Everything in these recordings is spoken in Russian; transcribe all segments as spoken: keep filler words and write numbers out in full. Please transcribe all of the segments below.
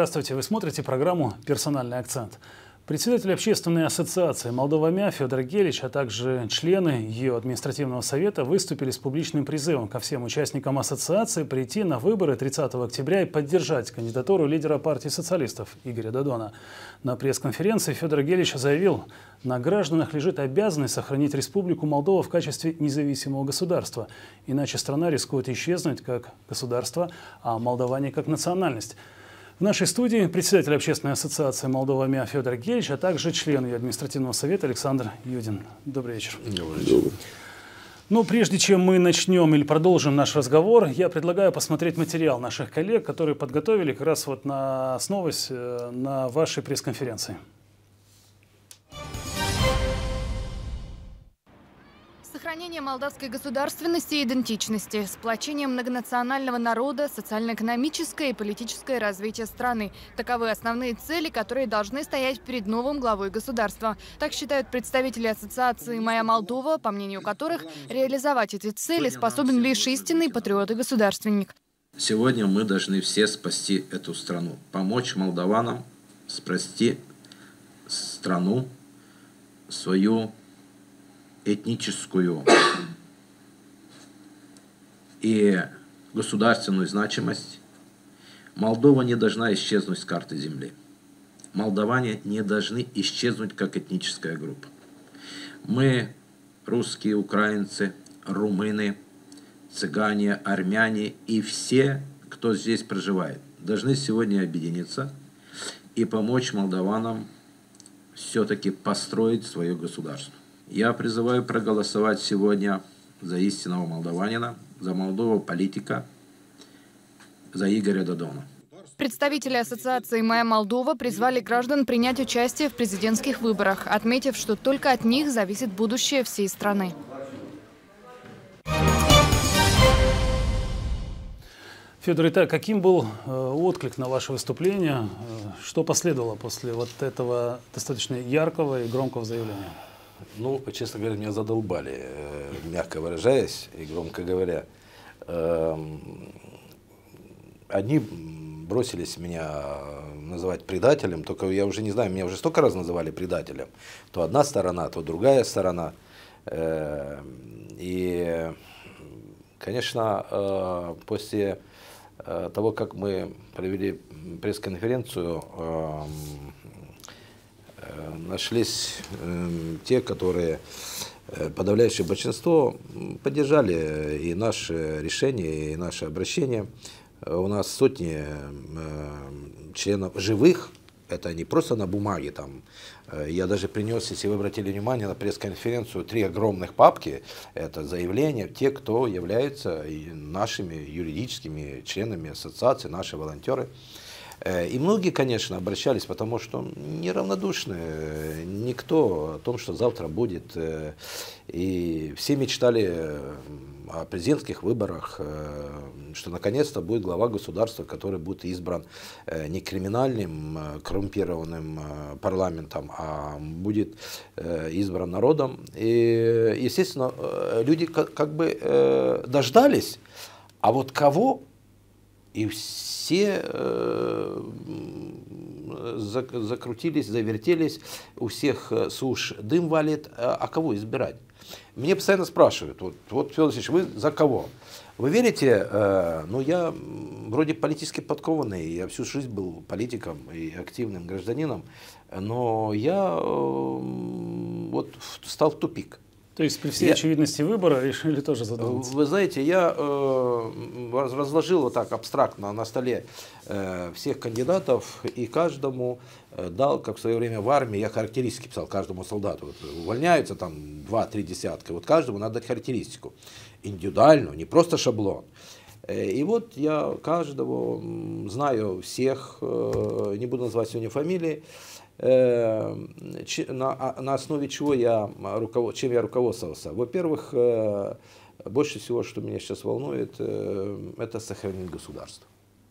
Здравствуйте, вы смотрите программу «Персональный акцент». Председатель общественной ассоциации «Молдова-МЯ» Федор Гелич, а также члены ее административного совета выступили с публичным призывом ко всем участникам ассоциации прийти на выборы тридцатого октября и поддержать кандидатуру лидера партии социалистов Игоря Додона. На пресс-конференции Федор Гелич заявил, на гражданах лежит обязанность сохранить Республику Молдова в качестве независимого государства. Иначе страна рискует исчезнуть как государство, а молдаване как национальность. В нашей студии председатель общественной ассоциации «Молдова-МЯ» Федор Гелич, а также член ее административного совета Александр Юдин. Добрый вечер. Добрый вечер. Ну, прежде чем мы начнем или продолжим наш разговор, я предлагаю посмотреть материал наших коллег, которые подготовили как раз вот на основываясь на вашей пресс-конференции. Сохранение молдавской государственности и идентичности, сплочение многонационального народа, социально-экономическое и политическое развитие страны. Таковы основные цели, которые должны стоять перед новым главой государства. Так считают представители ассоциации «Моя Молдова», по мнению которых реализовать эти цели способен лишь истинный патриот и государственник. Сегодня мы должны все спасти эту страну, помочь молдаванам спасти страну, свою этническую и государственную значимость. Молдова не должна исчезнуть с карты земли. Молдаване не должны исчезнуть как этническая группа. Мы, русские, украинцы, румыны, цыгане, армяне и все, кто здесь проживает, должны сегодня объединиться и помочь молдаванам все-таки построить свое государство. Я призываю проголосовать сегодня за истинного молдаванина, за молодого политика, за Игоря Додона. Представители ассоциации «Моя Молдова» призвали граждан принять участие в президентских выборах, отметив, что только от них зависит будущее всей страны. Федор, итак, каким был э, отклик на ваше выступление? Э, что последовало после вот этого достаточно яркого и громкого заявления? Ну, честно говоря, меня задолбали, э, мягко выражаясь и громко говоря. Э, они бросились меня называть предателем, только я уже не знаю, меня уже столько раз называли предателем. То одна сторона, то другая сторона. Э, и, конечно, э, после того, как мы провели пресс-конференцию, э, нашлись э, те, которые, э, подавляющее большинство, поддержали и наше решение, и наше обращение. У нас сотни э, членов живых, это не просто на бумаге. Там. Я даже принес, если вы обратили внимание, на пресс-конференцию три огромных папки. Это заявления, те, кто являются нашими юридическими членами ассоциации, наши волонтеры. И многие, конечно, обращались, потому что неравнодушны никто о том, что завтра будет. И все мечтали о президентских выборах, что наконец-то будет глава государства, который будет избран не криминальным, коррумпированным парламентом, а будет избран народом. И, естественно, люди как, как бы дождались, а вот кого? И все э, закрутились, завертелись, у всех с уш дым валит, а кого избирать? Мне постоянно спрашивают, вот, вот Федор Алексеевич, вы за кого? Вы верите, э, ну я вроде политически подкованный, я всю жизнь был политиком и активным гражданином, но я э, вот стал в тупик. То есть при всей я, очевидности выбора решили тоже задуматься? Вы знаете, я э, разложил вот так абстрактно на столе э, всех кандидатов и каждому э, дал, как в свое время в армии, я характеристики писал каждому солдату. Вот, увольняются там два-три десятка, вот каждому надо дать характеристику. Индивидуальную, не просто шаблон. Э, и вот я каждого знаю всех, э, не буду называть сегодня фамилии, На, на основе чего я, чем я руководствовался. Во-первых, больше всего, что меня сейчас волнует, это сохранение государства.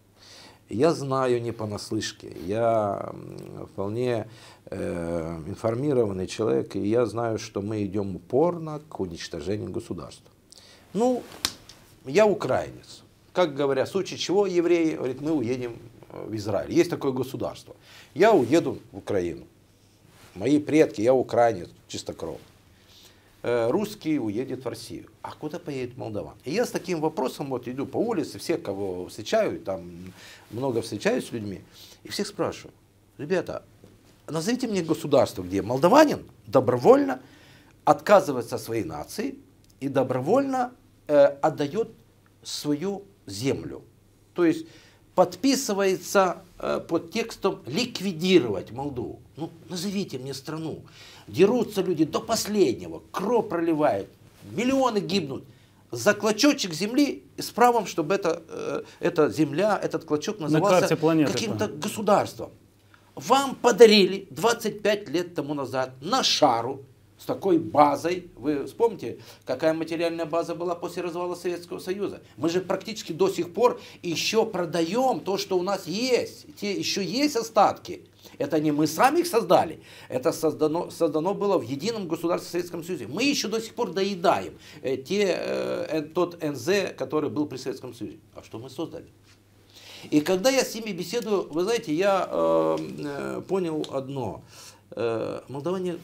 Я знаю не понаслышке, я вполне информированный человек, и я знаю, что мы идем упорно к уничтожению государства. Ну, я украинец. Как говорят, в случае чего евреи, говорит, мы уедем в Израиль. Есть такое государство. Я уеду в Украину. Мои предки, я украинец, чистокровный. Русский уедет в Россию. А куда поедет молдаван? И я с таким вопросом вот иду по улице, всех, кого встречаю, там много встречаюсь с людьми, и всех спрашиваю: ребята, назовите мне государство, где молдаванин добровольно отказывается от своей нации и добровольно э, отдает свою землю. То есть подписывается э, под текстом ликвидировать Молдову. Ну, назовите мне страну. Дерутся люди до последнего, кровь проливают, миллионы гибнут за клочочек земли с правом, чтобы это, э, эта земля, этот клочок назывался на каким-то государством. Вам подарили двадцать пять лет тому назад на шару с такой базой. Вы вспомните, какая материальная база была после развала Советского Союза. Мы же практически до сих пор еще продаем то, что у нас есть. Те, еще есть остатки. Это не мы сами их создали. Это создано, создано было в едином государстве Советском Союзе. Мы еще до сих пор доедаем э, те, э, тот эн зэ, который был при Советском Союзе. А что мы создали? И когда я с ними беседую, вы знаете, я э, э, понял одно. Э, молдаване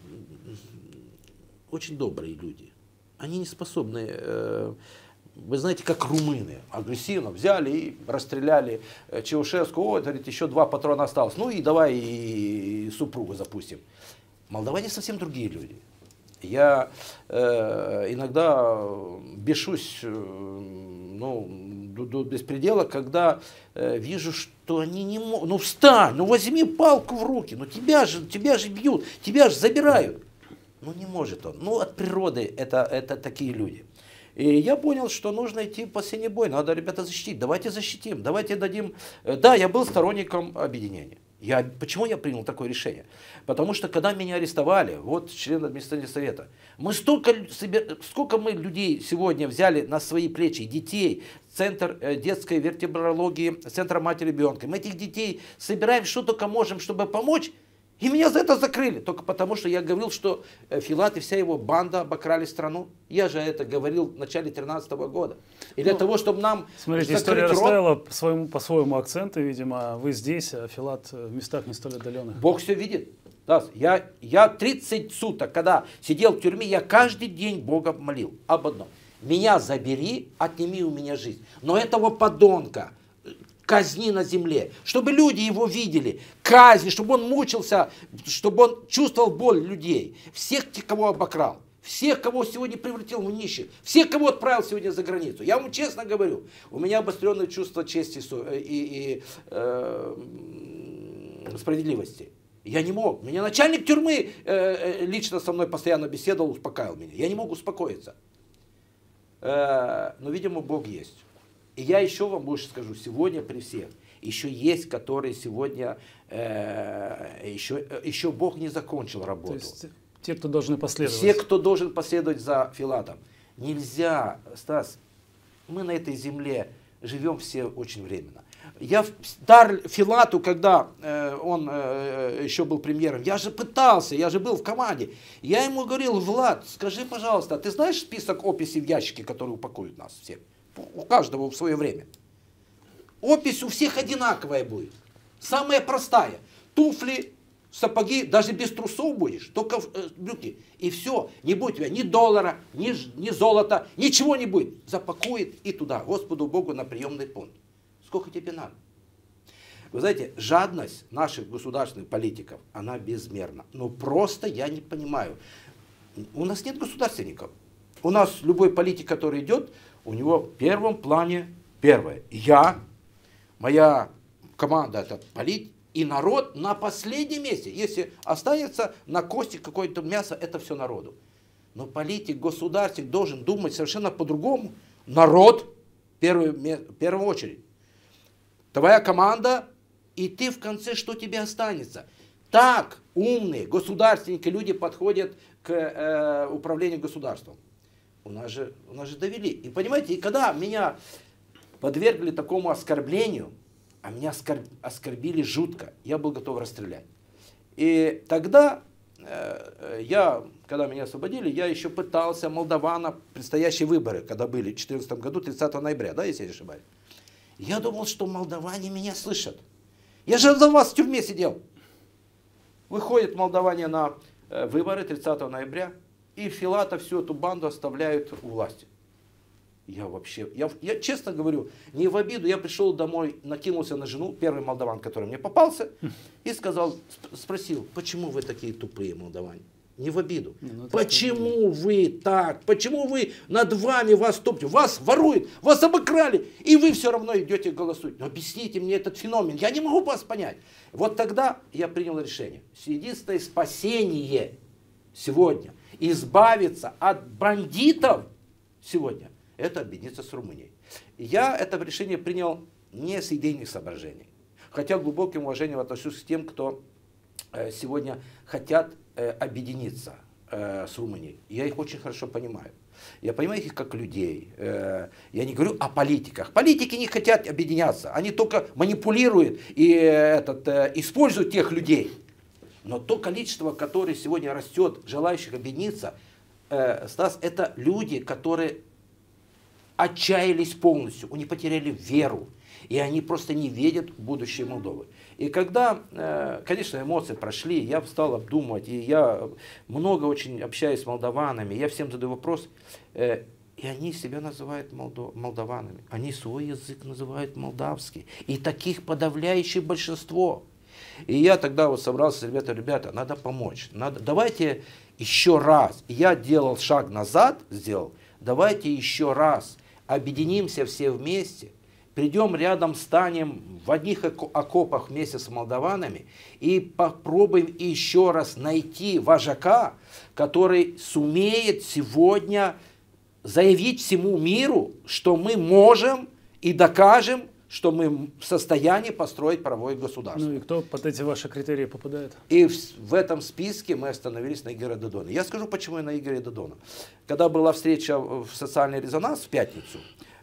очень добрые люди. Они не способны, э, вы знаете, как румыны, агрессивно взяли и расстреляли Чаушеску. О, говорит, еще два патрона осталось. Ну и давай и супругу запустим. Молдаване совсем другие люди. Я э, иногда бешусь э, ну, до, до беспредела, когда э, вижу, что они не могут. Ну встань, ну возьми палку в руки, ну тебя же, тебя же бьют, тебя же забирают. Ну не может он. Ну от природы это, это такие люди. И я понял, что нужно идти в последний бой. Надо, ребята, защитить. Давайте защитим. Давайте дадим... Да, я был сторонником объединения. Я, почему я принял такое решение? Потому что когда меня арестовали, вот член административного совета, мы столько, сколько мы людей сегодня взяли на свои плечи, детей, Центр детской вертебрологии, Центр матери ребенка. Мы этих детей собираем, что только можем, чтобы помочь. И меня за это закрыли, только потому, что я говорил, что Филат и вся его банда обокрали страну. Я же это говорил в начале две тысячи тринадцатого года. И для ну, того, чтобы нам... Смотрите, история рот... расставила по-своему, по-своему акценты, видимо, вы здесь, а Филат в местах не столь отдаленных. Бог все видит. Да, я, я тридцать суток, когда сидел в тюрьме, я каждый день Бога молил об одном. Меня забери, отними у меня жизнь. Но этого подонка... казни на земле, чтобы люди его видели, казни, чтобы он мучился, чтобы он чувствовал боль людей, всех, кого обокрал, всех, кого сегодня превратил в нищих, всех, кого отправил сегодня за границу. Я вам честно говорю, у меня обостренное чувство чести и, и э, справедливости. Я не мог. Меня начальник тюрьмы э, лично со мной постоянно беседовал, успокаивал меня. Я не мог успокоиться. Э, но, видимо, Бог есть. И я еще вам больше скажу, сегодня при всех, еще есть, которые сегодня, э, еще, еще Бог не закончил работу. То есть те, кто должны последовать. Все, кто должен последовать за Филатом. Нельзя, Стас, мы на этой земле живем все очень временно. Я дар Филату, когда э, он э, еще был премьером, я же пытался, я же был в команде. Я ему говорил: Влад, скажи, пожалуйста, ты знаешь список описей в ящике, которые упакуют нас всех? У каждого в свое время. Опись у всех одинаковая будет. Самая простая. Туфли, сапоги, даже без трусов будешь, только э, брюки. И все. Не будет у тебя ни доллара, ни, ни золота, ничего не будет. Запакует и туда, Господу Богу, на приемный пункт. Сколько тебе надо? Вы знаете, жадность наших государственных политиков, она безмерна. Но просто я не понимаю. У нас нет государственников. У нас любой политик, который идет, у него в первом плане первое. Я, моя команда, это полит, и народ на последнем месте. Если останется на кости какое-то мясо, это все народу. Но политик, государственник должен думать совершенно по-другому. Народ в первую, в первую очередь. Твоя команда, и ты в конце, что тебе останется. Так умные государственники, люди подходят к э, управлению государством. У нас же, у нас же довели. И понимаете, и когда меня подвергли такому оскорблению, а меня оскорб, оскорбили жутко, я был готов расстрелять. И тогда, э, я, когда меня освободили, я еще пытался Молдавана, предстоящие выборы, когда были в две тысячи четырнадцатом году, тридцатого ноября, да, если я не ошибаюсь. Я думал, что молдаване меня слышат. Я же за вас в тюрьме сидел. Выходят молдаване на выборы тридцатого ноября, и Филатов всю эту банду оставляют у власти. Я вообще, я, я честно говорю, не в обиду, я пришел домой, накинулся на жену, первый молдаван, который мне попался, и сказал, спросил, почему вы такие тупые молдаване? Не в обиду. Не, ну, почему вы так? Почему вы над вами вас топчут? Вас воруют, вас обокрали, и вы все равно идете голосовать. Но объясните мне этот феномен, я не могу вас понять. Вот тогда я принял решение. Единственное спасение сегодня, избавиться от бандитов сегодня, это объединиться с Румынией. Я это решение принял не с идейных соображений, хотя глубоким уважением отношусь к тем, кто сегодня хотят объединиться э, с Румынией. Я их очень хорошо понимаю. Я понимаю их как людей. Э, я не говорю о политиках. Политики не хотят объединяться. Они только манипулируют и этот, э, используют тех людей. Но то количество, которое сегодня растет, желающих объединиться, э, Стас, это люди, которые отчаялись полностью. Они потеряли веру. И они просто не видят будущее Молдовы. И когда, конечно, эмоции прошли, я стал обдумывать, и я много очень общаюсь с молдаванами, я всем задаю вопрос, и они себя называют молдаванами, они свой язык называют молдавский, и таких подавляющее большинство. И я тогда вот собрался с ребятами, ребята, надо помочь, надо, давайте еще раз, я делал шаг назад, сделал, давайте еще раз объединимся все вместе, придем рядом, станем в одних окопах вместе с молдаванами и попробуем еще раз найти вожака, который сумеет сегодня заявить всему миру, что мы можем и докажем, что мы в состоянии построить правовое государство. Ну и кто под эти ваши критерии попадает? И в, в этом списке мы остановились на Игоре Додоне. Я скажу, почему я на Игоре Додона. Когда была встреча в социальный резонанс в пятницу,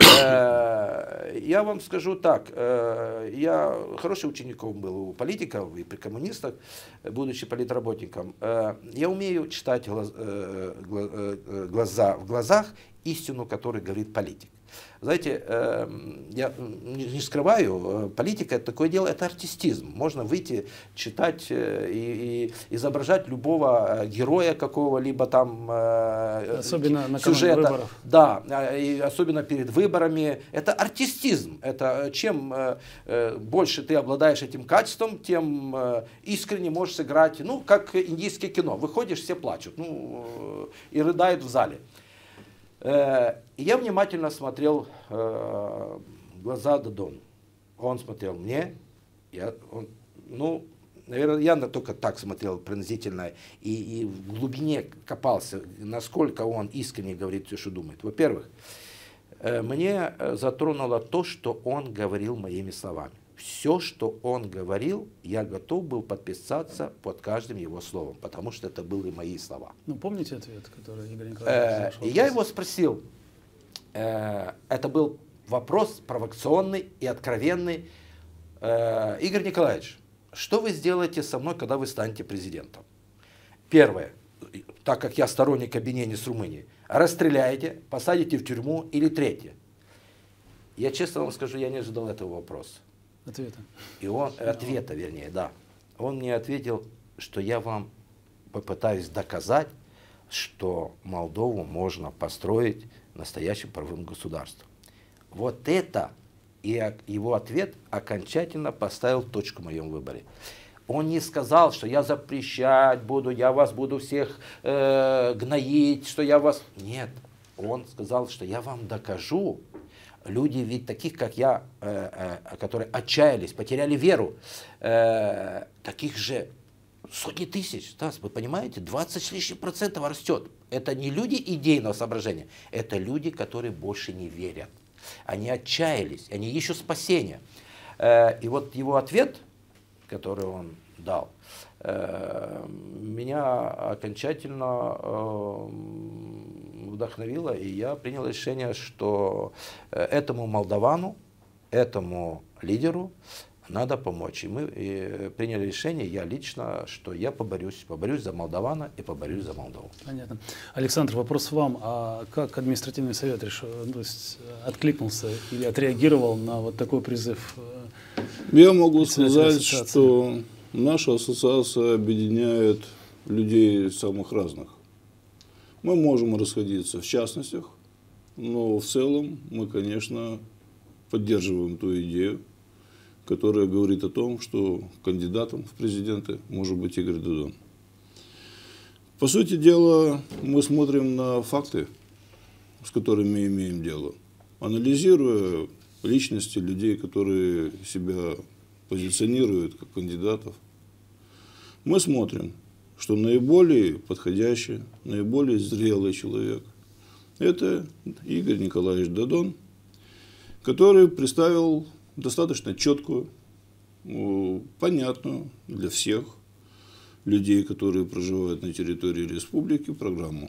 я вам скажу так, я хороший учеником был у политиков и при коммунистах, будучи политработником. Я умею читать глаза, в глазах истину, которую говорит политик. Знаете, я не скрываю, политика — это такое дело, это артистизм. Можно выйти, читать и, и изображать любого героя какого-либо там особенно на сюжета. Выборов. Да, и особенно перед выборами. Это артистизм. Это чем больше ты обладаешь этим качеством, тем искренне можешь сыграть, ну, как индийское кино. Выходишь, все плачут, ну, и рыдают в зале. Я внимательно смотрел э, глаза Додону. Он смотрел мне, я, он, ну, наверное, я только так смотрел пронзительно и, и в глубине копался, насколько он искренне говорит все, что думает. Во-первых, э, мне затронуло то, что он говорил моими словами. Все, что он говорил, я готов был подписаться под каждым его словом, потому что это были мои слова. Ну, помните ответ, который Игорь Николаевич э, Я его спросил, э, это был вопрос провокационный и откровенный. Э, Игорь Николаевич, что вы сделаете со мной, когда вы станете президентом? Первое, так как я сторонник объединения с Румынией, расстреляете, посадите в тюрьму, или третье. Я честно вам скажу, я не ожидал этого вопроса. Ответа. И он, ответа, вернее, да. Он мне ответил, что я вам попытаюсь доказать, что Молдову можно построить настоящим правовым государством. Вот это, и его ответ окончательно поставил точку в моем выборе. Он не сказал, что я запрещать буду, я вас буду всех э, гноить, что я вас... Нет, он сказал, что я вам докажу. Люди ведь таких, как я, э, э, которые отчаялись, потеряли веру, э, таких же сотни тысяч. Стас, вы понимаете, двадцать с лишним процентов растет. Это не люди идейного соображения, это люди, которые больше не верят. Они отчаялись, они ищут спасения. Э, и вот его ответ, который он дал, э, меня окончательно... Э, вдохновило, и я принял решение, что этому молдавану, этому лидеру Надо помочь. И мы и приняли решение, я лично, что я поборюсь. Поборюсь за молдавана и поборюсь за Молдову. Понятно. Александр, вопрос вам. А как административный совет решил, то есть откликнулся или отреагировал на вот такой призыв? Я могу сказать, что наша ассоциация объединяет людей самых разных. Мы можем расходиться в частностях, но в целом мы, конечно, поддерживаем ту идею, которая говорит о том, что кандидатом в президенты может быть Игорь Додон. По сути дела, мы смотрим на факты, с которыми имеем дело, анализируя личности людей, которые себя позиционируют как кандидатов. Мы смотрим, что наиболее подходящий, наиболее зрелый человек – это Игорь Николаевич Додон, который представил достаточно четкую, понятную для всех людей, которые проживают на территории республики, программу.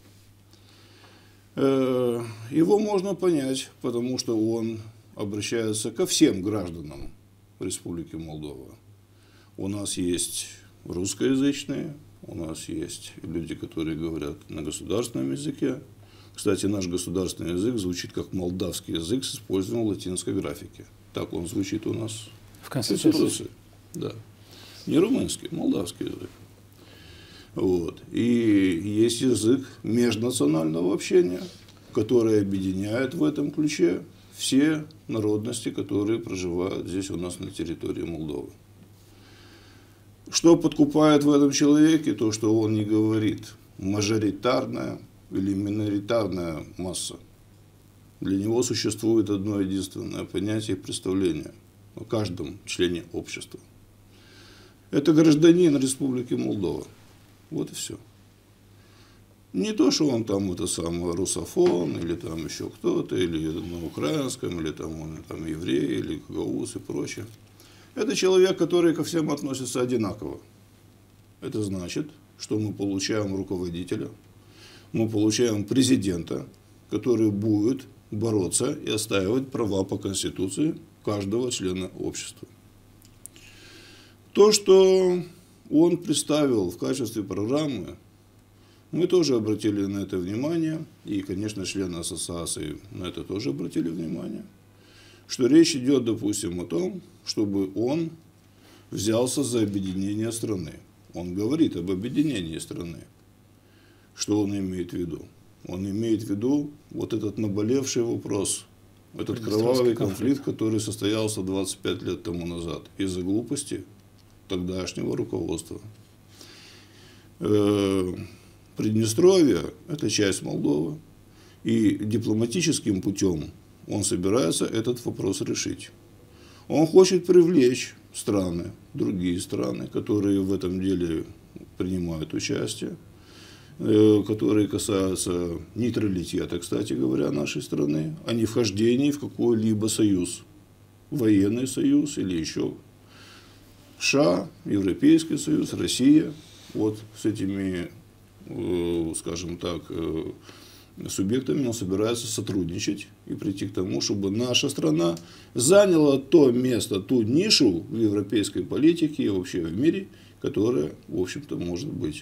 Его можно понять, потому что он обращается ко всем гражданам Республики Молдова. У нас есть русскоязычные, у нас есть люди, которые говорят на государственном языке. Кстати, наш государственный язык звучит как молдавский язык с использованием латинской графики. Так он звучит у нас в Конституции. Да. Не румынский, молдавский язык. Вот. И есть язык межнационального общения, который объединяет в этом ключе все народности, которые проживают здесь у нас на территории Молдовы. Что подкупает в этом человеке? То, что он не говорит мажоритарная или миноритарная масса. Для него существует одно единственное понятие и представление о каждом члене общества. Это гражданин Республики Молдова. Вот и все. Не то, что он там это самый русофон, или там еще кто-то, или на украинском, или там он там еврей, или гагаус и прочее. Это человек, который ко всем относится одинаково. Это значит, что мы получаем руководителя, мы получаем президента, который будет бороться и отстаивать права по Конституции каждого члена общества. То, что он представил в качестве программы, мы тоже обратили на это внимание, и, конечно, члены ассоциации на это тоже обратили внимание, что речь идет, допустим, о том, чтобы он взялся за объединение страны. Он говорит об объединении страны. Что он имеет в виду? Он имеет в виду вот этот наболевший вопрос, этот кровавый конфликт, который состоялся двадцать пять лет тому назад из-за глупости тогдашнего руководства. Приднестровье – это часть Молдовы, и дипломатическим путем он собирается этот вопрос решить. Он хочет привлечь страны, другие страны, которые в этом деле принимают участие, которые касаются нейтралитета, кстати говоря, нашей страны, а не вхождения в какой-либо союз, военный союз или еще США, Европейский союз, Россия, вот с этими, скажем так, субъектами он собирается сотрудничать и прийти к тому, чтобы наша страна заняла то место, ту нишу в европейской политике и вообще в мире, которая, в общем-то, может быть.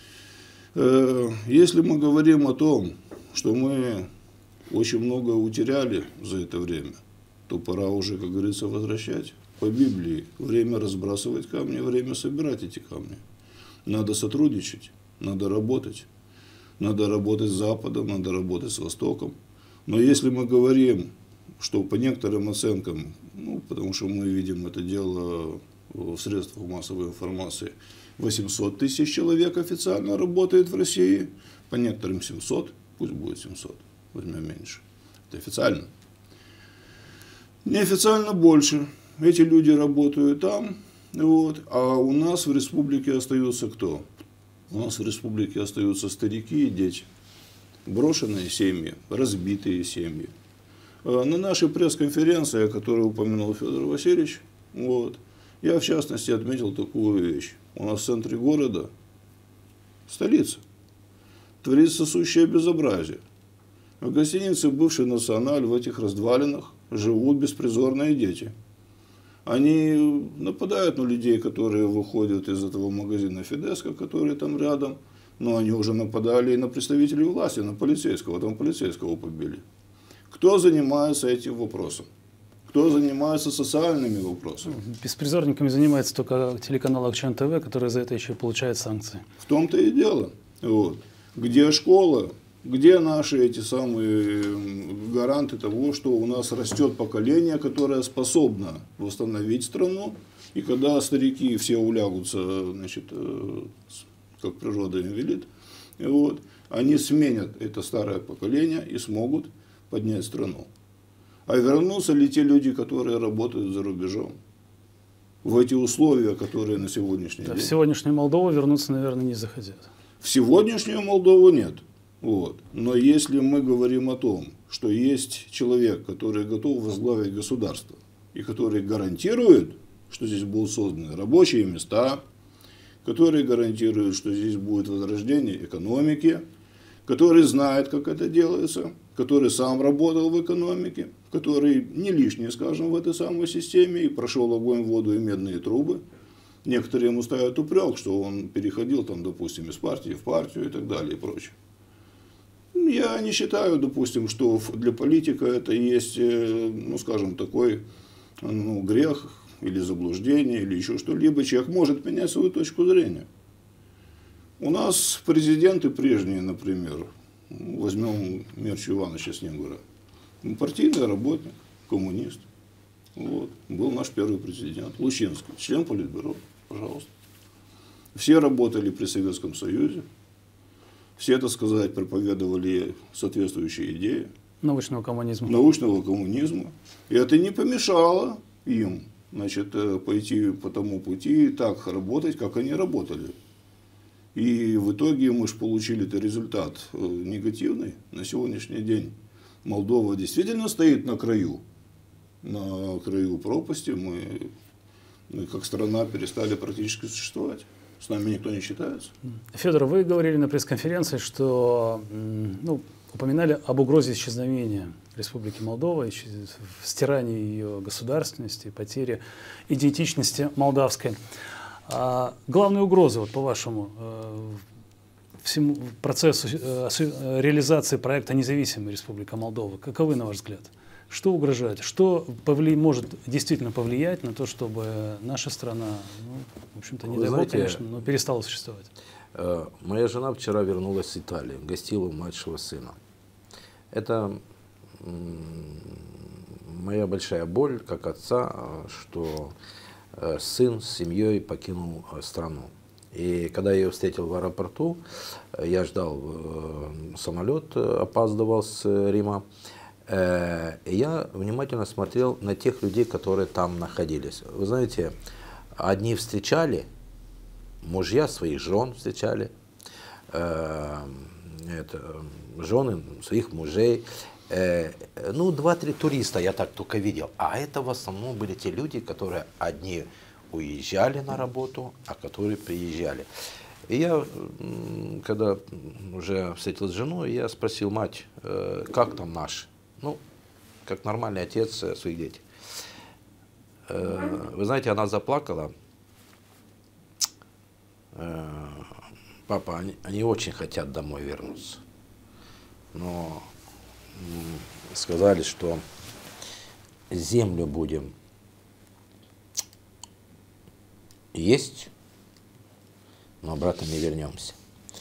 Если мы говорим о том, что мы очень много утеряли за это время, то пора уже, как говорится, возвращать. По Библии время разбрасывать камни, время собирать эти камни. Надо сотрудничать, надо работать. Надо работать с Западом, надо работать с Востоком. Но если мы говорим, что по некоторым оценкам, ну, потому что мы видим это дело в средствах массовой информации, восемьсот тысяч человек официально работает в России, по некоторым семьсот, пусть будет семьсот, возьмем меньше. Это официально. Неофициально больше. Эти люди работают там, вот, а у нас в республике остаются кто? У нас в республике остаются старики и дети, брошенные семьи, разбитые семьи. На нашей пресс-конференции, о которой упомянул Федор Васильевич, вот, я в частности отметил такую вещь. У нас в центре города, столица, творится сущее безобразие. В гостинице «Бывший Националь» в этих развалинах живут беспризорные дети. Они нападают на людей, которые выходят из этого магазина Фидеско, который там рядом. Но они уже нападали и на представителей власти, на полицейского. Там полицейского побили. Кто занимается этим вопросом? Кто занимается социальными вопросами? Беспризорниками занимается только телеканал Акчан ТВ, который за это еще получает санкции. В том-то и дело. Вот. Где школа? Где наши эти самые гаранты того, что у нас растет поколение, которое способно восстановить страну, и когда старики все улягутся, значит, как природа им велит, вот, они сменят это старое поколение и смогут поднять страну. А вернутся ли те люди, которые работают за рубежом, в эти условия, которые на сегодняшний да, день? В сегодняшнюю Молдову вернуться, наверное, не захотят. В сегодняшнюю Молдову нет. Вот. Но если мы говорим о том, что есть человек, который готов возглавить государство, и который гарантирует, что здесь будут созданы рабочие места, который гарантирует, что здесь будет возрождение экономики, который знает, как это делается, который сам работал в экономике, который не лишний, скажем, в этой самой системе и прошел огонь, воду и медные трубы. Некоторые ему ставят упрек, что он переходил, там, допустим, из партии в партию и так далее и прочее. Я не считаю, допустим, что для политика это есть, ну, скажем, такой, ну, грех или заблуждение, или еще что-либо. Человек может менять свою точку зрения. У нас президенты прежние, например, возьмем Мерчу Ивановича Снегура, партийный работник, коммунист. Вот. Был наш первый президент, Лучинский, член Политбюро, пожалуйста. Все работали при Советском Союзе. Все, так сказать, проповедовали соответствующие идеи. Научного коммунизма. Научного коммунизма. И это не помешало им, значит, пойти по тому пути и так работать, как они работали. И в итоге мы же получили-то результат негативный. На сегодняшний день Молдова действительно стоит на краю. На краю пропасти. Мы, мы как страна перестали практически существовать. С нами никто не считается. Федор, вы говорили на пресс-конференции, что, ну, упоминали об угрозе исчезновения Республики Молдова, стирании ее государственности, потере идентичности молдавской. А главные угрозы, вот, по-вашему, всему процессу реализации проекта «Независимая Республика Молдова», каковы, на ваш взгляд? Что угрожает? Что повли... может действительно повлиять на то, чтобы наша страна, ну, в общем-то, не дай бог, конечно, но перестала существовать? Э, моя жена вчера вернулась с Италии, гостила у младшего сына. Это моя большая боль, как отца, что э, сын с семьей покинул страну. И когда я ее встретил в аэропорту, я ждал, э, самолет опаздывал с Рима. Я внимательно смотрел на тех людей, которые там находились. Вы знаете, одни встречали, мужья своих жен встречали, это, жены своих мужей. Ну, два-три туриста я так только видел. А это в основном были те люди, которые одни уезжали на работу, а которые приезжали. И я, когда уже встретил с женой, я спросил мать, как там наши? Ну, как нормальный отец своих детей. Вы знаете, она заплакала. Папа, они, они очень хотят домой вернуться. Но сказали, что землю будем есть, но обратно не вернемся.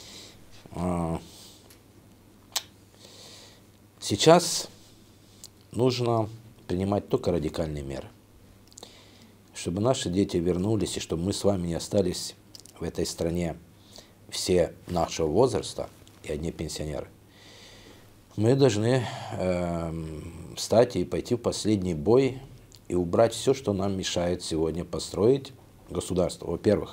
Сейчас нужно принимать только радикальные меры, чтобы наши дети вернулись, и чтобы мы с вами не остались в этой стране все нашего возраста и одни пенсионеры. Мы должны э, встать и пойти в последний бой и убрать все, что нам мешает сегодня построить государство. Во-первых,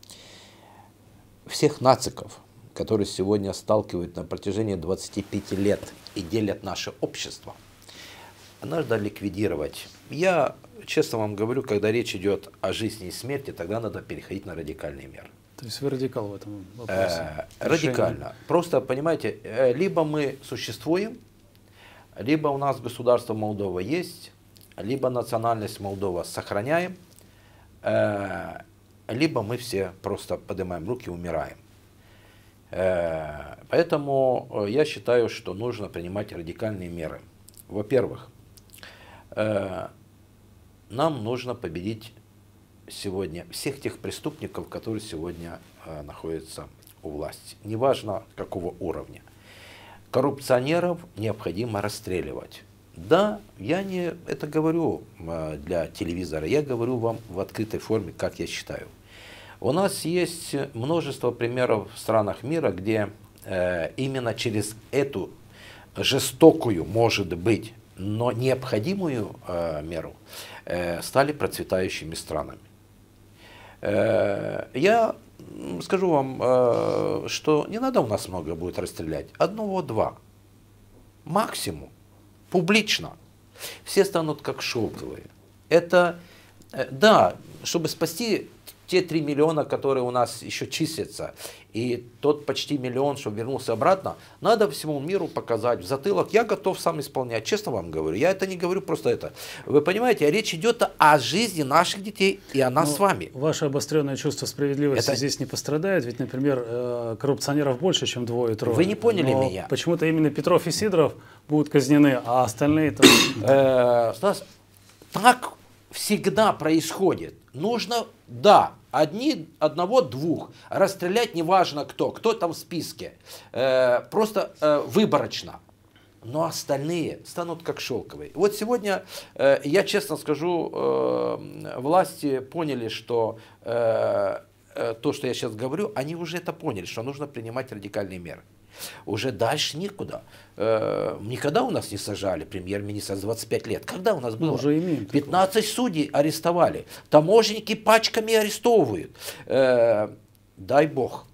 всех нациков, которые сегодня сталкивают на протяжении двадцати пяти лет и делят наше общество, надо ликвидировать. Я честно вам говорю, когда речь идет о жизни и смерти, тогда надо переходить на радикальные меры. То есть вы радикал в этом вопросе? Э, радикально. Просто, понимаете, либо мы существуем, либо у нас государство Молдова есть, либо национальность Молдова сохраняем, э, либо мы все просто поднимаем руки и умираем. Э, поэтому я считаю, что нужно принимать радикальные меры. Во-первых, э, нам нужно победить сегодня всех тех преступников, которые сегодня э, находятся у власти. Неважно какого уровня. Коррупционеров необходимо расстреливать. Да, я не это говорю э, для телевизора, я говорю вам в открытой форме, как я считаю. У нас есть множество примеров в странах мира, где э, именно через эту жестокую, может быть, но необходимую э, меру э, стали процветающими странами. Э, я скажу вам, э, что не надо у нас много будет расстрелять. Одного-два. Максимум. Публично. Все станут как шелковые. Это, э, да, чтобы спасти те три миллиона, которые у нас еще числятся, и тот почти миллион, чтобы вернулся обратно, надо всему миру показать в затылок. Я готов сам исполнять, честно вам говорю. Я это не говорю просто это. Вы понимаете, речь идет о жизни наших детей и о нас Но с вами. Ваше обостренное чувство справедливости это... здесь не пострадает, ведь, например, коррупционеров больше, чем двое-трое. Вы не поняли Но меня. Почему-то именно Петров и Сидоров будут казнены, а остальные-то... Стас, так всегда происходит. Нужно, да, одни, одного-двух расстрелять, неважно кто, кто там в списке, э, просто э, выборочно. Но остальные станут как шелковые. Вот сегодня, э, я честно скажу, э, власти поняли, что э, э, то, что я сейчас говорю, они уже это поняли, что нужно принимать радикальные меры. Уже дальше никуда. Э, никогда у нас не сажали премьер-министра двадцать пять лет. Когда у нас было? Уже имеем пятнадцать такое. Судей арестовали. Таможенники пачками арестовывают. Э, дай бог.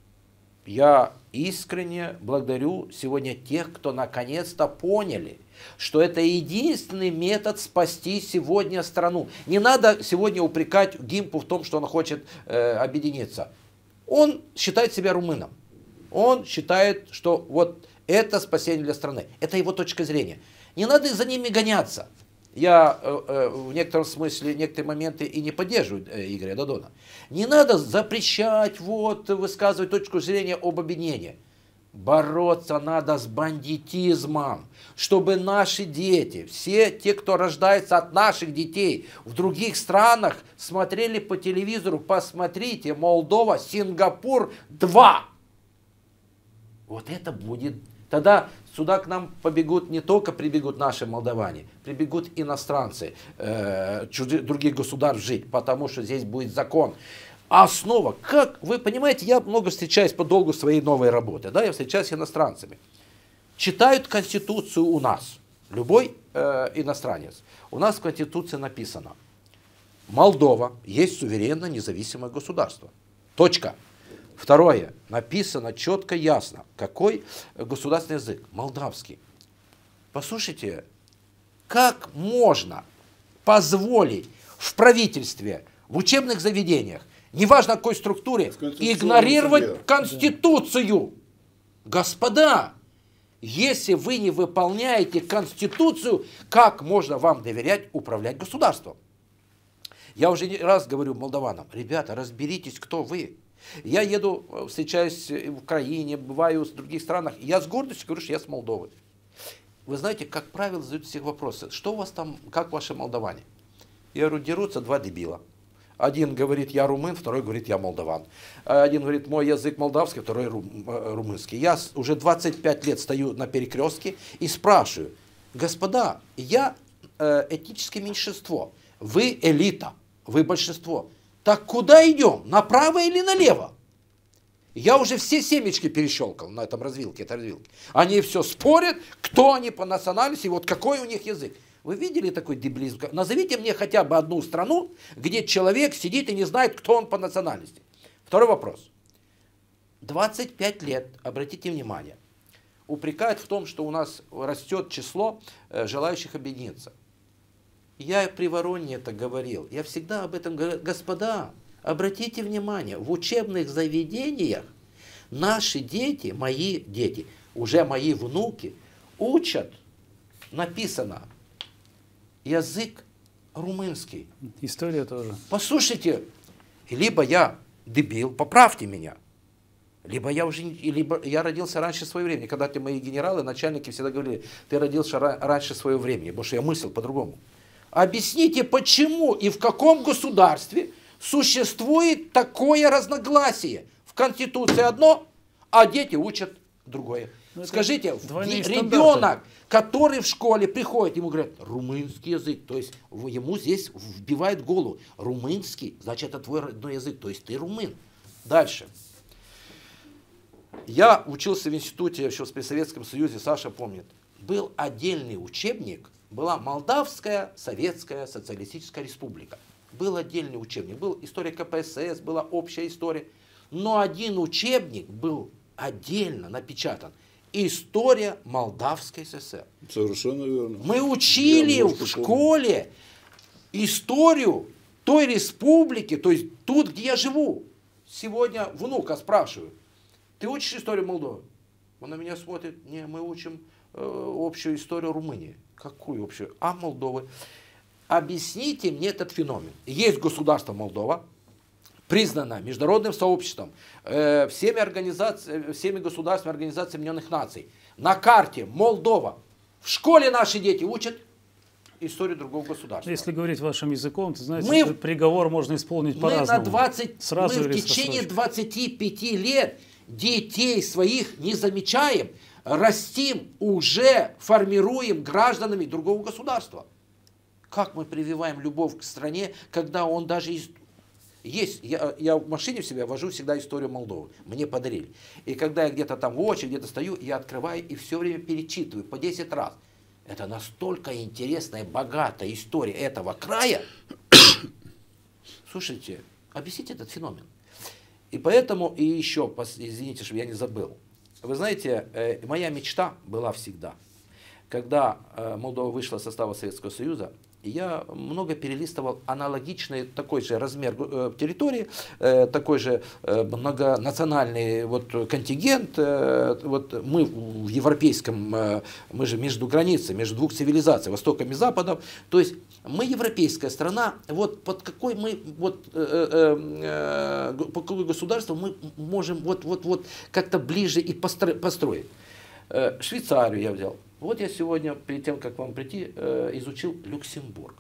Я искренне благодарю сегодня тех, кто наконец-то поняли, что это единственный метод спасти сегодня страну. Не надо сегодня упрекать Гимпу в том, что он хочет э, объединиться. Он считает себя румыном. Он считает, что вот это спасение для страны. Это его точка зрения. Не надо за ними гоняться. Я э, э, в некотором смысле, некоторые моменты и не поддерживаю э, Игоря Додона. Не надо запрещать, вот, высказывать точку зрения об объединении. Бороться надо с бандитизмом, чтобы наши дети, все те, кто рождается от наших детей в других странах, смотрели по телевизору, посмотрите, Молдова, Сингапур два. Вот это будет. Тогда сюда к нам побегут, не только прибегут наши молдаване, прибегут иностранцы, э, чужих, других государств жить, потому что здесь будет закон. Основа, как, вы понимаете, я много встречаюсь по долгу своей новой работы, да, я встречаюсь с иностранцами. Читают Конституцию у нас, любой э, иностранец. У нас в Конституции написано, Молдова есть суверенное независимое государство. Точка. Второе. Написано четко, ясно. Какой государственный язык? Молдавский. Послушайте, как можно позволить в правительстве, в учебных заведениях, неважно какой структуре, игнорировать суде. Конституцию? Господа, если вы не выполняете Конституцию, как можно вам доверять управлять государством? Я уже не раз говорю молдаванам, ребята, разберитесь, кто вы. Я еду, встречаюсь в Украине, бываю в других странах. Я с гордостью говорю, что я с Молдовы. Вы знаете, как правило, задают всех вопросы. Что у вас там, как ваши молдаване? Я говорю, дерутся два дебила. Один говорит, я румын, второй говорит, я молдаван. Один говорит, мой язык молдавский, второй румынский. Я уже двадцать пять лет стою на перекрестке и спрашиваю, господа, я этническое меньшинство, вы элита, вы большинство. Так куда идем? Направо или налево? Я уже все семечки перещелкал на этом развилке, этой развилке. Они все спорят, кто они по национальности, вот какой у них язык. Вы видели такой дебилизм? Назовите мне хотя бы одну страну, где человек сидит и не знает, кто он по национальности. Второй вопрос. двадцать пять лет, обратите внимание, упрекают в том, что у нас растет число желающих объединиться. Я при Вороне это говорил. Я всегда об этом говорю. Господа, обратите внимание, в учебных заведениях наши дети, мои дети, уже мои внуки, учат, написано, язык румынский. История тоже. Послушайте, либо я дебил, поправьте меня, либо я уже, либо я родился раньше своего времени. Когда-то мои генералы, начальники всегда говорили, ты родился раньше своего времени, потому что я мыслил по-другому. Объясните, почему и в каком государстве существует такое разногласие? В Конституции одно, а дети учат другое. Ну, скажите, ребенок, который в школе приходит, ему говорят, румынский язык, то есть ему здесь вбивает в голову, румынский, значит, это твой родной язык, то есть ты румын. Дальше. Я учился в институте еще при Советском Союзе, Саша помнит, был отдельный учебник, была Молдавская Советская Социалистическая Республика. Был отдельный учебник, был история ка пэ эс эс, была общая история, но один учебник был отдельно напечатан. История Молдавской эс эс эр. Совершенно верно. Мы учили в школе историю той республики, то есть тут, где я живу. Сегодня внука спрашиваю, ты учишь историю Молдовы? Он на меня смотрит, не, мы учим э, общую историю Румынии. Какую общую? А Молдовы? Объясните мне этот феномен. Есть государство Молдова, признано международным сообществом, э, всеми, организациями, всеми государственными организациями Объединенных Наций. На карте Молдова. В школе наши дети учат историю другого государства. Если говорить вашим языком, то знаете, мы, этот приговор можно исполнить по-разному. Мы, на двадцать, Сразу мы в течение двадцати пяти лет детей своих не замечаем, растим, уже формируем гражданами другого государства. Как мы прививаем любовь к стране, когда он даже из... Есть, я, я в машине в себя вожу всегда историю Молдовы, мне подарили. И когда я где-то там в очереди, где-то стою, я открываю и все время перечитываю по десять раз. Это настолько интересная, богатая история этого края. Слушайте, объясните этот феномен. И поэтому, и еще, извините, что я не забыл. Вы знаете, моя мечта была всегда, когда Молдова вышла из состава Советского Союза, я много перелистывал аналогичный такой же размер э, территории, э, такой же э, многонациональный вот, контингент. Э, вот мы в европейском, э, мы же между границей, между двух цивилизаций, Востоком и Западом. То есть мы европейская страна, вот под какой мы, вот, э, э, э, по какое государство мы можем вот, вот, вот как-то ближе и построить. Э, Швейцарию я взял. Вот я сегодня, перед тем, как вам прийти, э, изучил Люксембург.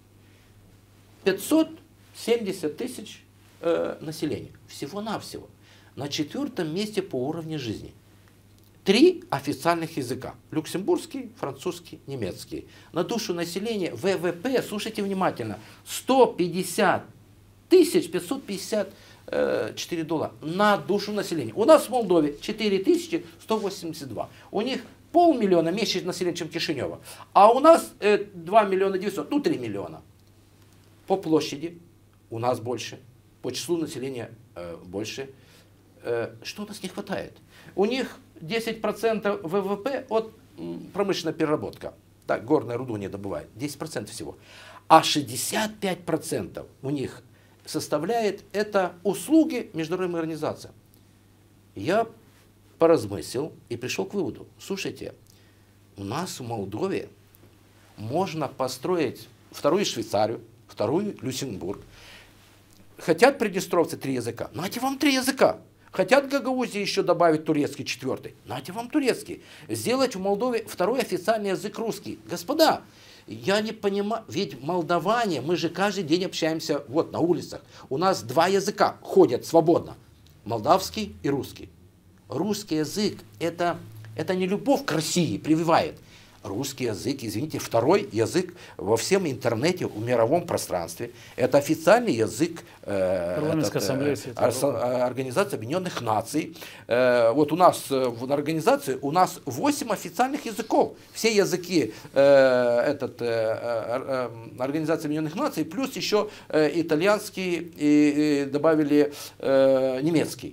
пятьсот семьдесят тысяч э, населения. Всего-навсего. На четвертом месте по уровню жизни. Три официальных языка. Люксембургский, французский, немецкий. На душу населения вэ вэ пэ, слушайте внимательно, сто пятьдесят тысяч пятьсот пятьдесят четыре доллара на душу населения. У нас в Молдове четыре тысячи сто восемьдесят два. У них полмиллиона меньше населения, чем Кишинева. А у нас э, два миллиона девятьсот, ну три миллиона. По площади у нас больше, по числу населения э, больше. Э, что у нас не хватает? У них десять процентов вэ вэ пэ от м, промышленная переработка. Так, горную руду не добывает. десять процентов всего. А шестьдесят пять процентов у них составляет это услуги международной организации. Я поразмыслил и пришел к выводу. Слушайте, у нас в Молдове можно построить вторую Швейцарию, вторую Люксембург. Хотят приднестровцы три языка? Нате вам три языка. Хотят Гагаузии еще добавить турецкий четвертый? Нате вам турецкий. Сделать в Молдове второй официальный язык русский. Господа, я не понимаю, ведь молдаване, мы же каждый день общаемся вот на улицах. У нас два языка ходят свободно. Молдавский и русский. Русский язык это, это не любовь к России прививает. Русский язык, извините, второй язык во всем интернете, в мировом пространстве. Это официальный язык э, этот, ассамблеи, э, Организации Объединенных Наций. Э, вот у нас в организации у нас восемь официальных языков. Все языки э, этот, э, э, Организации Объединенных Наций, плюс еще э, итальянский и, и добавили э, немецкий.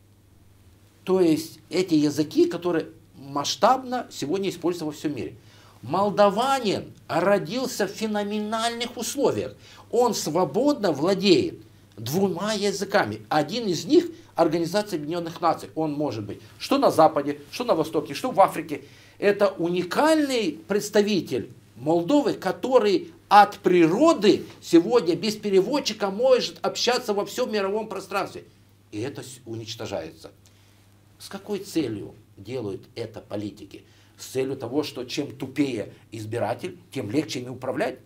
То есть эти языки, которые масштабно сегодня используются во всем мире. Молдаванин родился в феноменальных условиях. Он свободно владеет двумя языками. Один из них – Организация Объединенных Наций. Он может быть что на Западе, что на Востоке, что в Африке. Это уникальный представитель Молдовы, который от природы сегодня без переводчика может общаться во всем мировом пространстве. И это уничтожается. С какой целью делают это политики? С целью того, что чем тупее избиратель, тем легче им управлять?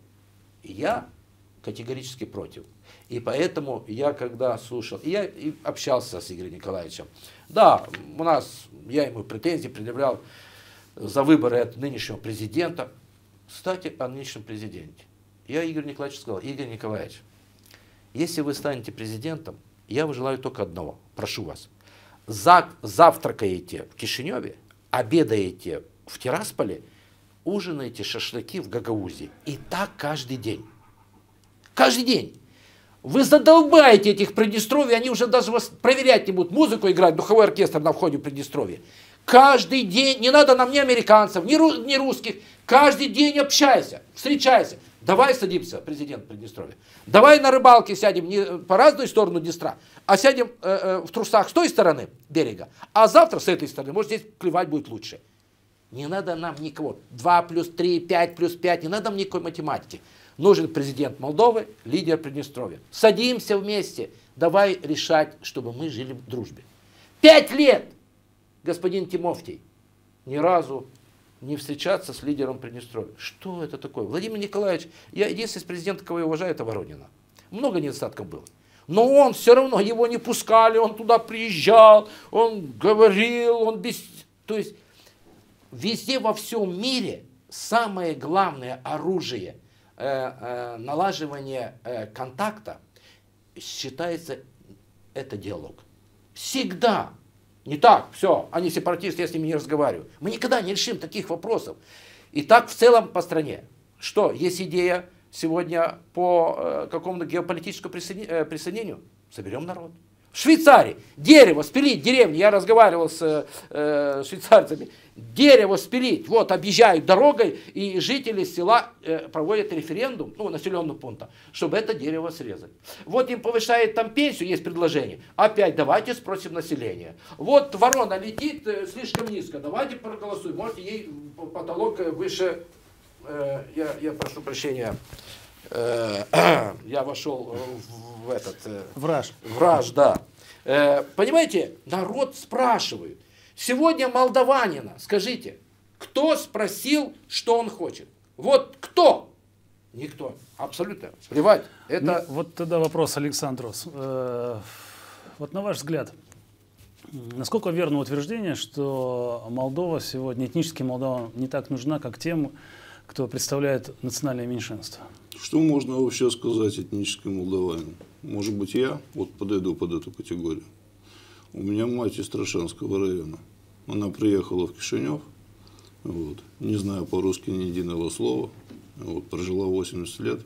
Я категорически против. И поэтому я, когда слушал, я и общался с Игорем Николаевичем, да, у нас, я ему претензии предъявлял за выборы от нынешнего президента. Кстати, о нынешнем президенте. Я Игорю Николаевичу сказал: Игорь Николаевич, если вы станете президентом, я вам желаю только одного, прошу вас, за, завтракаете в Кишиневе, обедаете в Тирасполе, ужинаете шашлыки в Гагаузии. И так каждый день. Каждый день. Вы задолбаете этих Приднестровья, они уже даже вас проверять не будут, музыку играть, духовой оркестр на входе в Приднестровье. Каждый день, не надо нам ни американцев, ни, ру, ни русских, каждый день общайся, встречайся. Давай садимся, президент Приднестровья. Давай на рыбалке сядем не по разную сторону Днестра, а сядем э, э, в трусах с той стороны берега, а завтра с этой стороны, может, здесь клевать будет лучше. Не надо нам никого. два плюс три, пять плюс пять, не надо нам никакой математики. Нужен президент Молдовы, лидер Приднестровья. Садимся вместе, давай решать, чтобы мы жили в дружбе. Пять лет, господин Тимофтий, ни разу не встречаться с лидером Приднестровья. Что это такое? Владимир Николаевич, я единственный из президентов, кого я уважаю, это Воронина. Много недостатков было. Но он все равно, его не пускали, он туда приезжал, он говорил, он без... То есть везде во всем мире самое главное оружие э, э, налаживания э, контакта считается это диалог. Всегда. Не так, все, они сепаратисты, я с ними не разговариваю. Мы никогда не решим таких вопросов. И так в целом по стране. Что, есть идея сегодня по э, какому-то геополитическому присоедин... э, присоединению? Соберем народ. В Швейцарии дерево спилить, деревни, я разговаривал с э, швейцарцами, дерево спилить, вот объезжают дорогой, и жители села э, проводят референдум, ну, населенного пункта, чтобы это дерево срезать. Вот им повышает там пенсию, есть предложение, опять давайте спросим населения. Вот ворона летит э, слишком низко, давайте проголосуем, может ей потолок выше, э, я, я прошу прощения, э, я вошел в, в этот... Э, Враж. Враж, да. Э, понимаете, народ спрашивает. Сегодня молдаванина, скажите, кто спросил, что он хочет? Вот кто? Никто. Абсолютно. Плевать. Это... Ну, вот тогда вопрос Александру. Э, вот на ваш взгляд, насколько верно утверждение, что Молдова сегодня, этнически Молдова, не так нужна, как тем, кто представляет национальное меньшинство? Что можно вообще сказать этническим молдаванам? Может быть, я вот подойду под эту категорию. У меня мать из Страшанского района. Она приехала в Кишинев, вот, не знаю по-русски ни единого слова, вот, прожила восемьдесят лет,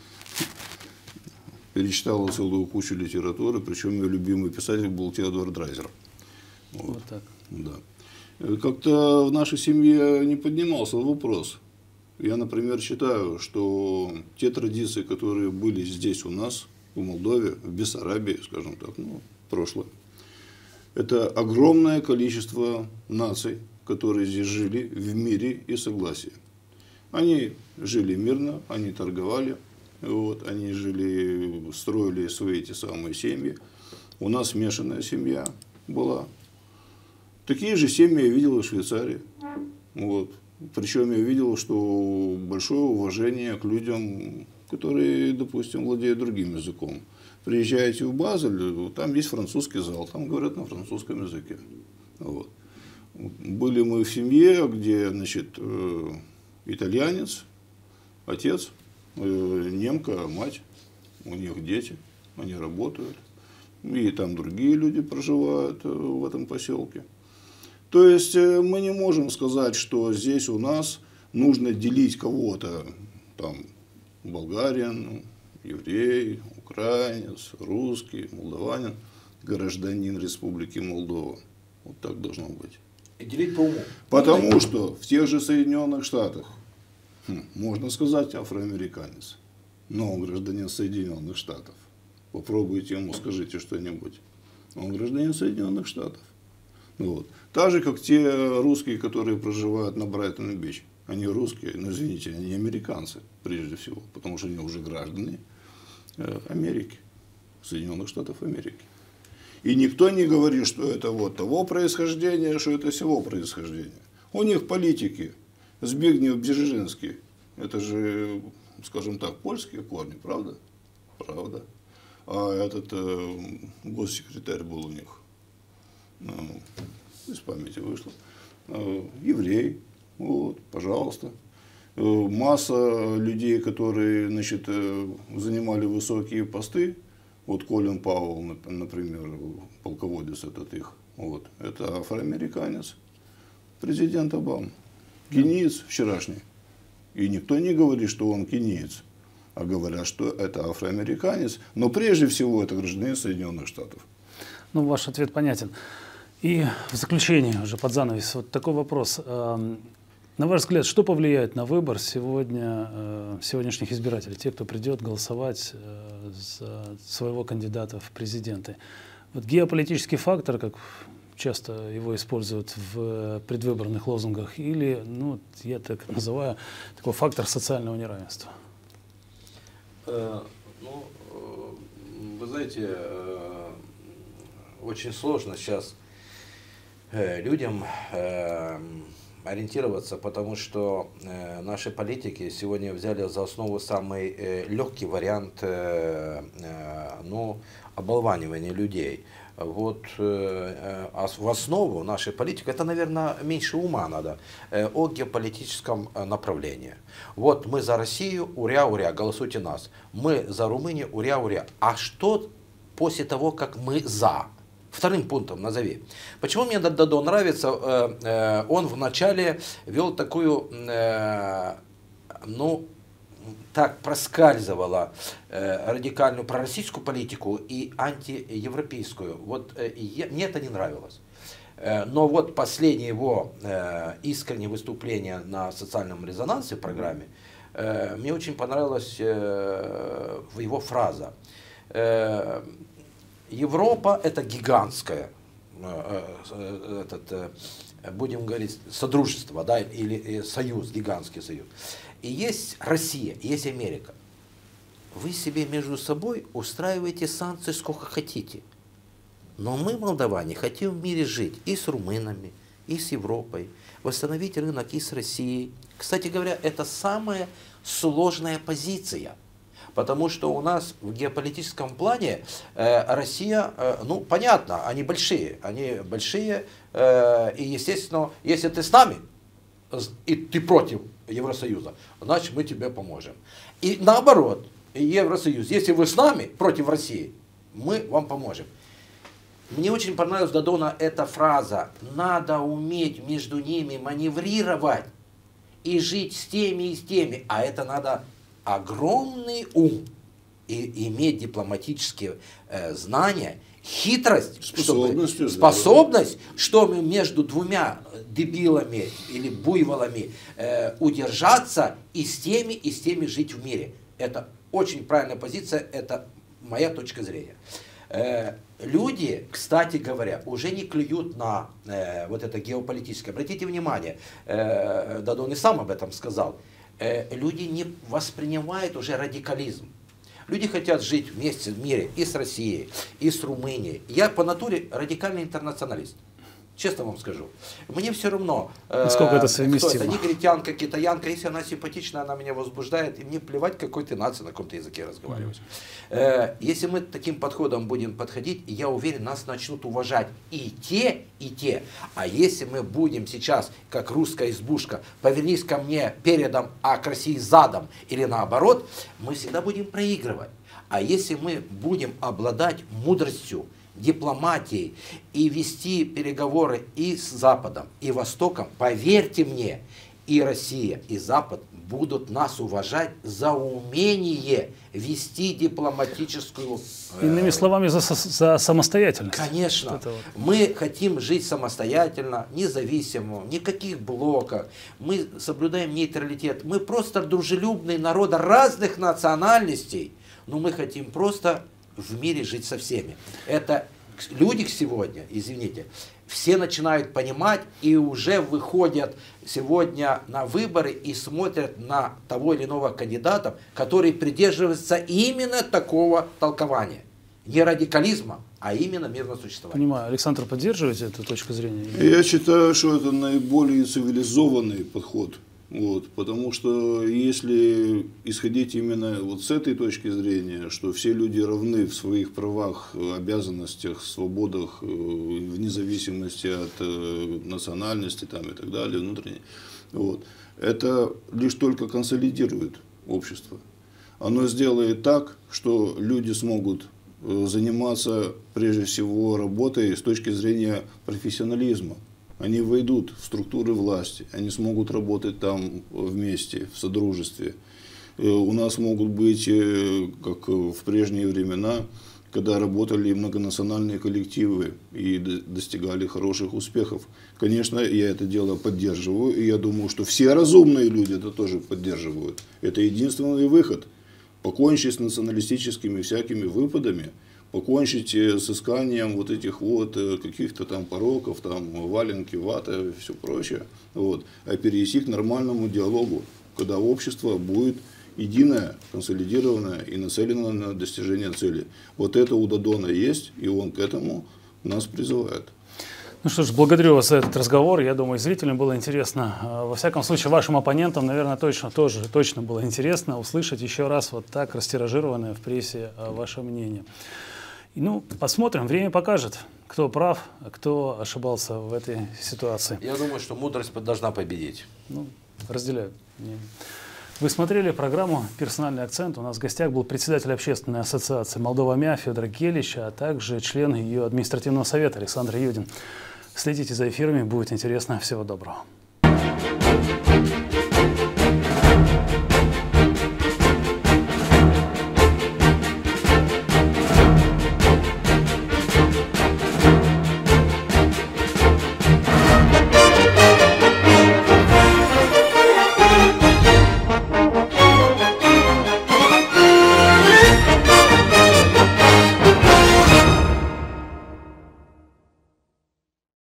перечитала целую кучу литературы, причем ее любимый писатель был Теодор Драйзер. Вот. Вот так. Да. Как-то в нашей семье не поднимался вопрос. Я, например, считаю, что те традиции, которые были здесь у нас, в Молдове, в Бессарабии, скажем так, ну, прошлое, это огромное количество наций, которые здесь жили в мире и согласии. Они жили мирно, они торговали, вот, они жили, строили свои эти самые семьи. У нас смешанная семья была. Такие же семьи я видел в Швейцарии. Вот. Причем я видел, что большое уважение к людям, которые, допустим, владеют другим языком. Приезжаете в Базель, там есть французский зал, там говорят на французском языке. Вот. Были мы в семье, где, значит, итальянец, отец, немка, мать, у них дети, они работают, и там другие люди проживают в этом поселке. То есть мы не можем сказать, что здесь у нас нужно делить кого-то, там, болгарин, еврей, украинец, русский, молдаванин, гражданин Республики Молдова. Вот так должно быть. И делить по уму. Потому что в тех же Соединенных Штатах, хм, можно сказать, афроамериканец, но он гражданин Соединенных Штатов. Попробуйте ему, скажите что-нибудь. Он гражданин Соединенных Штатов. Вот. Так же, как те русские, которые проживают на Брайтон-Бич. Они русские, но извините, они американцы прежде всего, потому что они уже граждане Америки, Соединенных Штатов Америки. И никто не говорит, что это вот того происхождения, что это сего происхождения. У них политики. Збигнев Бжезинский, это же, скажем так, польские корни, правда? Правда. А этот э, госсекретарь был у них, ну, из памяти вышло, э, еврей, вот, пожалуйста. Э, масса людей, которые, значит, э, занимали высокие посты, вот Колин Пауэлл, например, полководец этот их, вот, это афроамериканец, президент Обама. Кениец вчерашний. И никто не говорит, что он кениец, а говорят, что это афроамериканец, но прежде всего это гражданин Соединенных Штатов. Ну, ваш ответ понятен. И в заключение, уже под занавес, вот такой вопрос. На ваш взгляд, что повлияет на выбор сегодня, сегодняшних избирателей, те, кто придет голосовать за своего кандидата в президенты? Вот геополитический фактор, как часто его используют в предвыборных лозунгах, или, ну, я так называю, такой фактор социального неравенства? Э, ну, э, вы знаете, э, очень сложно сейчас э, людям э, ориентироваться, потому что э, наши политики сегодня взяли за основу самый э, легкий вариант э, э, ну, оболванивания людей. Вот э, э, в основу нашей политики, это, наверное, меньше ума надо, э, о геополитическом э, направлении. Вот мы за Россию, уря-уря, голосуйте нас. Мы за Румынию, уря-уря. А что после того, как мы за? Вторым пунктом назови. Почему мне Дадон нравится? Э, э, он вначале вел такую, э, ну, так проскальзывала э, радикальную пророссийскую политику и антиевропейскую. Вот э, я, мне это не нравилось. Э, но вот последнее его э, искреннее выступление на социальном резонансе в программе, э, мне очень понравилась э, его фраза. Э, Европа это гигантская, э, э, этот, э, будем говорить, содружество, да, или э, союз, гигантский союз. И есть Россия, и есть Америка. Вы себе между собой устраиваете санкции сколько хотите. Но мы, молдаване, хотим в мире жить и с румынами, и с Европой, восстановить рынок и с Россией. Кстати говоря, это самая сложная позиция. Потому что у нас в геополитическом плане э, Россия, э, ну понятно, они большие. Они большие, э, и естественно, если ты с нами, и ты против Евросоюза, значит мы тебе поможем. И наоборот, Евросоюз, если вы с нами против России, мы вам поможем. Мне очень понравилась Дадона эта фраза: надо уметь между ними маневрировать и жить с теми и с теми, а это надо огромный ум и иметь дипломатические э, знания, хитрость, способность, чтобы, да, способность, чтобы между двумя дебилами или буйволами э, удержаться и с теми, и с теми жить в мире. Это очень правильная позиция, это моя точка зрения. Э, люди, кстати говоря, уже не клюют на э, вот это геополитическое. Обратите внимание, э, Дадон и сам об этом сказал, э, люди не воспринимают уже радикализм. Люди хотят жить вместе в мире и с Россией, и с Румынией. Я по натуре радикальный интернационалист. Честно вам скажу. Мне все равно, насколько э, это совместимо. кто это, негритянка, китаянка, если она симпатична, она меня возбуждает, и мне плевать, какой ты нации, на каком ты языке разговариваешь. Mm-hmm. э, если мы таким подходом будем подходить, я уверен, нас начнут уважать и те, и те. А если мы будем сейчас, как русская избушка, повернись ко мне передом, а к России задом, или наоборот, мы всегда будем проигрывать. А если мы будем обладать мудростью, дипломатией и вести переговоры и с Западом, и Востоком, поверьте мне, и Россия, и Запад будут нас уважать за умение вести дипломатическую... Иными словами, за, за самостоятельность. Конечно. Вот вот. Мы хотим жить самостоятельно, независимо, никаких блоков. Мы соблюдаем нейтралитет. Мы просто дружелюбные народы разных национальностей, но мы хотим просто в мире жить со всеми. Это люди сегодня, извините, все начинают понимать и уже выходят сегодня на выборы и смотрят на того или иного кандидата, который придерживается именно такого толкования. Не радикализма, а именно мирного существования. Понимаю. Александр, поддерживаете эту точку зрения? Я считаю, что это наиболее цивилизованный подход. Вот, потому что если исходить именно вот с этой точки зрения, что все люди равны в своих правах, обязанностях, свободах, вне зависимости от национальности там, и так далее, внутренней, вот, это лишь только консолидирует общество. Оно сделает так, что люди смогут заниматься прежде всего работой с точки зрения профессионализма. Они войдут в структуры власти, они смогут работать там вместе, в содружестве. У нас могут быть, как в прежние времена, когда работали многонациональные коллективы и достигали хороших успехов. Конечно, я это дело поддерживаю, и я думаю, что все разумные люди это тоже поддерживают. Это единственный выход. Покончить с националистическими всякими выпадами, покончить с исканием вот этих вот каких-то там пороков, там валенки, вата и все прочее, вот, а перейти к нормальному диалогу, когда общество будет единое, консолидированное и нацелено на достижение цели. Вот это у Додона есть, и он к этому нас призывает. Ну что ж, благодарю вас за этот разговор. Я думаю, зрителям было интересно. Во всяком случае, вашим оппонентам, наверное, точно, тоже точно было интересно услышать еще раз вот так растиражированное в прессе ваше мнение. И, ну, посмотрим, время покажет, кто прав, а кто ошибался в этой ситуации. Я думаю, что мудрость должна победить. Ну, разделяю. Вы смотрели программу «Персональный акцент». У нас в гостях был председатель общественной ассоциации «Молдова-МЯ» Федор Гелищ, а также член ее административного совета Александр Юдин. Следите за эфирами, будет интересно. Всего доброго.